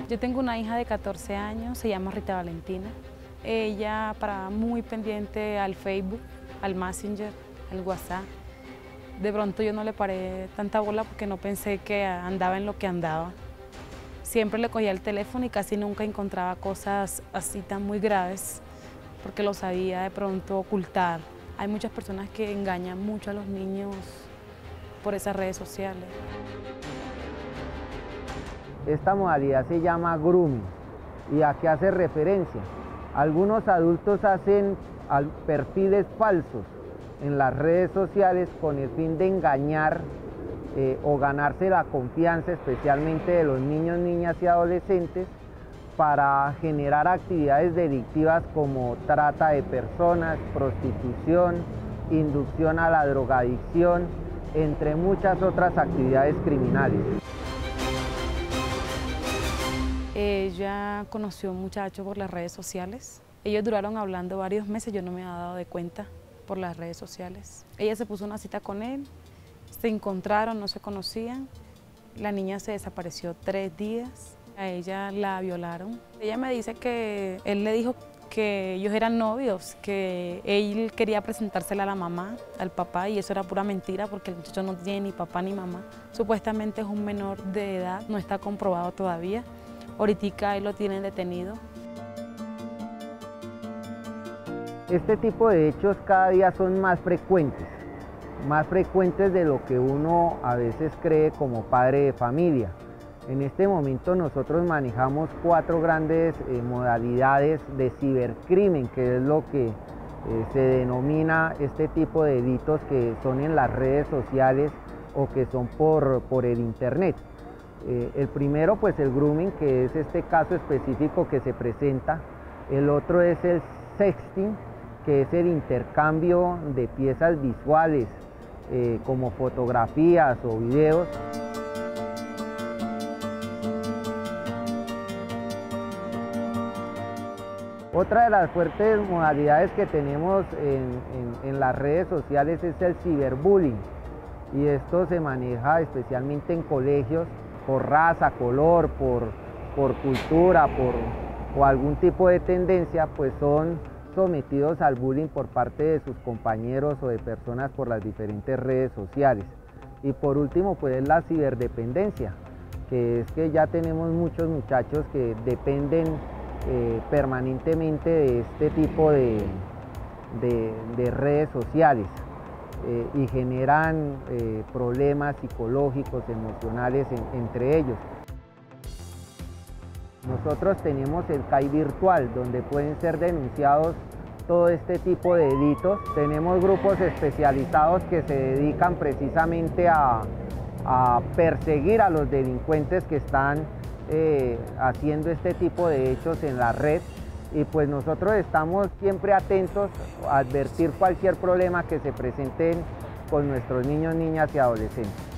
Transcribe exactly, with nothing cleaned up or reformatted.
Yo tengo una hija de catorce años, se llama Rita Valentina. Ella para muy pendiente al Facebook, al Messenger, al WhatsApp. De pronto yo no le paré tanta bola porque no pensé que andaba en lo que andaba. Siempre le cogía el teléfono y casi nunca encontraba cosas así tan muy graves porque lo sabía de pronto ocultar. Hay muchas personas que engañan mucho a los niños por esas redes sociales. Esta modalidad se llama grooming. ¿Y a qué hace referencia? Algunos adultos hacen perfiles falsos en las redes sociales con el fin de engañar eh, o ganarse la confianza, especialmente de los niños, niñas y adolescentes, para generar actividades delictivas como trata de personas, prostitución, inducción a la drogadicción, entre muchas otras actividades criminales. Ella conoció a un muchacho por las redes sociales. Ellos duraron hablando varios meses, yo no me había dado de cuenta por las redes sociales. Ella se puso una cita con él, se encontraron, no se conocían. La niña se desapareció tres días, a ella la violaron. Ella me dice que él le dijo que ellos eran novios, que él quería presentársela a la mamá, al papá, y eso era pura mentira porque el muchacho no tiene ni papá ni mamá. Supuestamente es un menor de edad, no está comprobado todavía. Ahorita él lo tienen detenido. Este tipo de hechos cada día son más frecuentes, más frecuentes de lo que uno a veces cree como padre de familia. En este momento nosotros manejamos cuatro grandes eh, modalidades de cibercrimen, que es lo que eh, se denomina este tipo de delitos que son en las redes sociales o que son por, por el internet. Eh, el primero, pues el grooming, que es este caso específico que se presenta. El otro es el sexting, que es el intercambio de piezas visuales, eh, como fotografías o videos. Otra de las fuertes modalidades que tenemos en, en, en las redes sociales es el ciberbullying, y esto se maneja especialmente en colegios por raza, color, por, por cultura, por o algún tipo de tendencia, pues son sometidos al bullying por parte de sus compañeros o de personas por las diferentes redes sociales. Y por último, pues es la ciberdependencia, que es que ya tenemos muchos muchachos que dependen eh, permanentemente de este tipo de, de, de redes sociales. Eh, y generan eh, problemas psicológicos, emocionales en, entre ellos. Nosotros tenemos el C A I virtual, donde pueden ser denunciados todo este tipo de delitos. Tenemos grupos especializados que se dedican precisamente a, a perseguir a los delincuentes que están eh, haciendo este tipo de hechos en la red. Y pues nosotros estamos siempre atentos a advertir cualquier problema que se presente con nuestros niños, niñas y adolescentes.